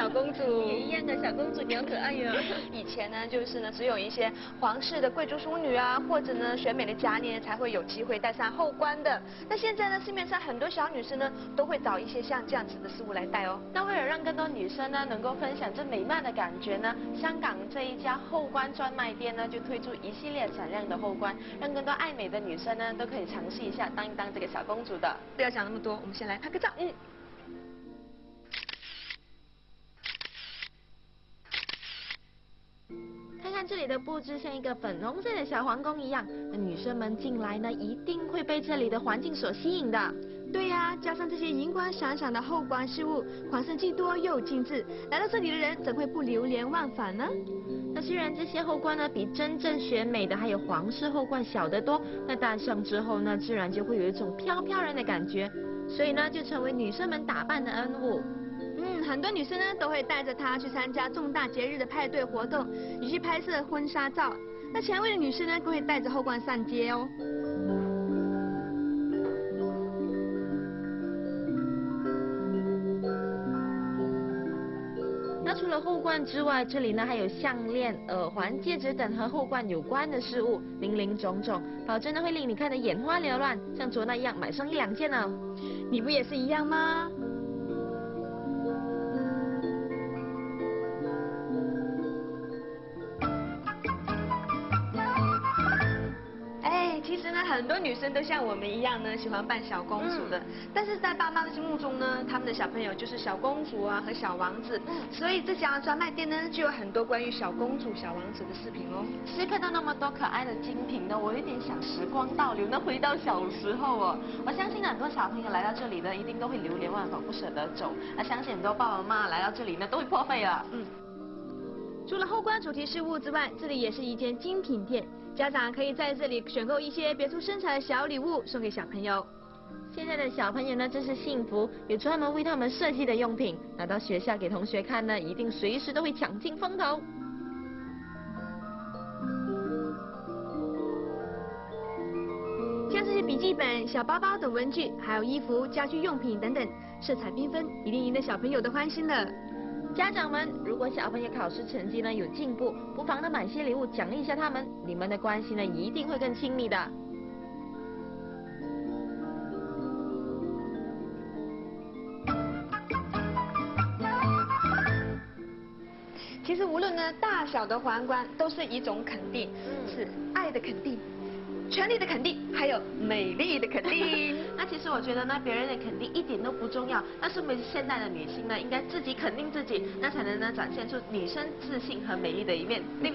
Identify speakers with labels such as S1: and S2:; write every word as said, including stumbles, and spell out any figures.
S1: 小公主。
S2: 也一样的小公主，你好可爱哟。
S1: 以前呢，就是呢，只有一些皇室的贵族淑女啊，或者呢选美的佳丽才会有机会戴上后冠的。那现在呢，市面上很多小女生呢，都会找一些像这样子的事物来戴哦。
S2: 那为了让更多女生呢能够分享这美曼的感觉呢，香港这一家后冠专卖店呢就推出一系列闪亮的后冠，让更多爱美的女生呢都可以尝试一下当一当这个小公主的。
S1: 不要想那么多，我们先来拍个照。嗯。
S2: 看看这里的布置，像一个粉红色的小皇宫一样，那女生们进来呢，一定会被这里的环境所吸引的。
S1: 对呀、啊，加上这些银光闪闪的后冠饰物，款式既多又精致，来到这里的人怎会不流连忘返呢？
S2: 那虽然这些后冠呢比真正选美的还有皇室后冠小得多，那戴上之后呢，自然就会有一种飘飘然的感觉，所以呢就成为女生们打扮的恩物。
S1: 嗯，很多女生呢都会带着它去参加重大节日的派对活动，也去拍摄婚纱照。那前卫的女生呢，更会带着后冠上街哦。
S2: 那除了后冠之外，这里呢还有项链、耳环、戒指等和后冠有关的事物，林林总总，保证呢会令你看得眼花缭乱，像卓娜一样买上一两件呢。
S1: 你不也是一样吗？其实呢，很多女生都像我们一样呢，喜欢扮小公主的。嗯、但是在爸妈的心目中呢，他们的小朋友就是小公主啊和小王子。嗯、所以这家专卖店呢，就有很多关于小公主、小王子的饰品哦。
S2: 其实看到那么多可爱的精品呢，我有点想时光倒流，那回到小时候哦。我相信很多小朋友来到这里呢，一定都会流连忘返，不舍得走。那相信很多爸爸妈妈来到这里呢，都会破费了。嗯。
S1: 除了后冠主题饰物之外，这里也是一间精品店。家长可以在这里选购一些别出心裁的小礼物送给小朋友。
S2: 现在的小朋友呢真是幸福，有专门为他们设计的用品，拿到学校给同学看呢，一定随时都会抢尽风头。
S1: 像这些笔记本、小包包等文具，还有衣服、家居用品等等，色彩缤纷，一定赢得小朋友的欢心的。
S2: 家长们，如果小朋友考试成绩呢有进步，不妨呢买些礼物奖励一下他们，你们的关系呢一定会更亲密的。
S1: 其实无论呢大小的皇冠，都是一种肯定，嗯、是爱的肯定。权力的肯定，还有美丽的肯定。
S2: 那其实我觉得呢，别人的肯定一点都不重要，但是我们现代的女性呢，应该自己肯定自己，那才能呢展现出女生自信和美丽的一面。